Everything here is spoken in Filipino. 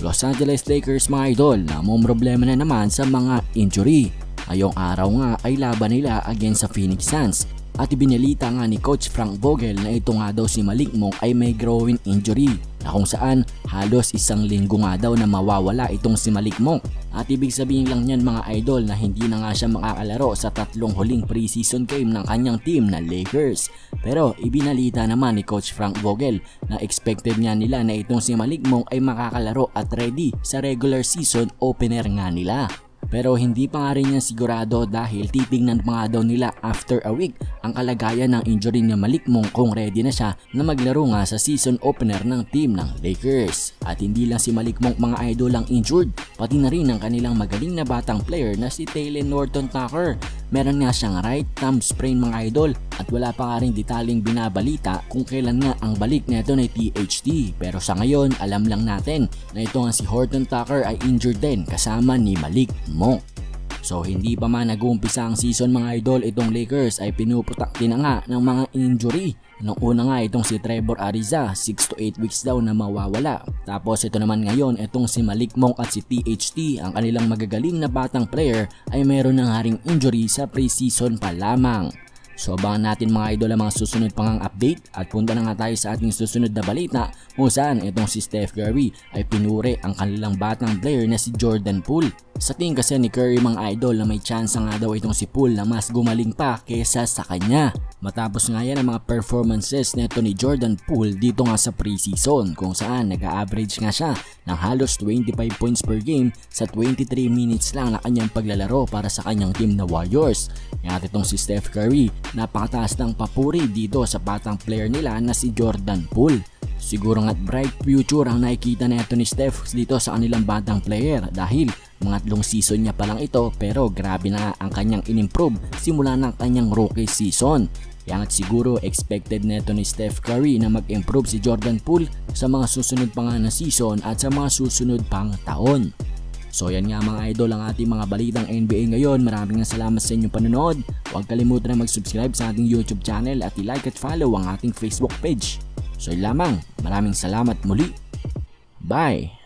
Los Angeles Lakers mga idol na problema na naman sa mga injury. Ngayong araw nga ay laban nila against sa Phoenix Suns at ibinalita nga ni Coach Frank Vogel na ito nga daw si Malik Monk ay may growing injury na kung saan halos isang linggo nga daw na mawawala itong si Malik Monk. At ibig sabihin lang niyan mga idol na hindi na nga siya makakalaro sa 3 huling preseason game ng kanyang team na Lakers. Pero ibinalita naman ni Coach Frank Vogel na expected nga nila na itong si Malik Monk ay makakalaro at ready sa regular season opener nga nila. Pero hindi pa nga rin yan sigurado dahil titignan pa nga daw nila after a week ang kalagayan ng injury ni Malik Monk kung ready na siya na maglaro nga sa season opener ng team ng Lakers. At hindi lang si Malik Monk mga idol ang injured, pati na rin ang kanilang magaling na batang player na si Talen Horton-Tucker. Meron nga siyang right thumb sprain mga idol at wala pa nga rin detaling binabalita kung kailan nga ang balik nito na THT. Pero sa ngayon alam lang natin na ito nga si Horton-Tucker ay injured din kasama ni Malik Monk. So hindi pa man nag-uumpisa ang season mga idol, itong Lakers ay pinuputak din nga ng mga injury. Nung una nga itong si Trevor Ariza 6 to 8 weeks daw na mawawala. Tapos ito naman ngayon itong si Malik Monk at si THT, ang kanilang magagaling na batang player ay mayroon ng haring injury sa preseason pa lamang. So abangan natin mga idol ang mga susunod pang update at punta na nga tayo sa ating susunod na balita kung saan itong si Steph Curry ay pinuri ang kanilang batang player na si Jordan Poole. Sa tingin kasi ni Curry mga idol na may chance nga daw itong si Poole na mas gumaling pa kesa sa kanya. Matapos nga yan ang mga performances neto ni Jordan Poole dito nga sa preseason kung saan nag-a-average nga siya ng halos 25 points per game sa 23 minutes lang na kanyang paglalaro para sa kanyang team na Warriors. At itong si Steph Curry, napakataas ng papuri dito sa batang player nila na si Jordan Poole. Siguro nga't bright future ang nakikita na ito ni Steph dito sa kanilang batang player dahil mga 3 season niya pa lang ito pero grabe na ang kanyang in-improve simula ng kanyang rookie season. Kaya nga't siguro expected na ito ni Steph Curry na mag-improve si Jordan Poole sa mga susunod pa nga na season at sa mga susunod pang taon. So yan nga mga idol ang ating mga balitang NBA ngayon. Maraming salamat sa inyong panonood. Huwag kalimutan na mag-subscribe sa ating YouTube channel at i-like at follow ang ating Facebook page. So yun lamang, maraming salamat muli. Bye!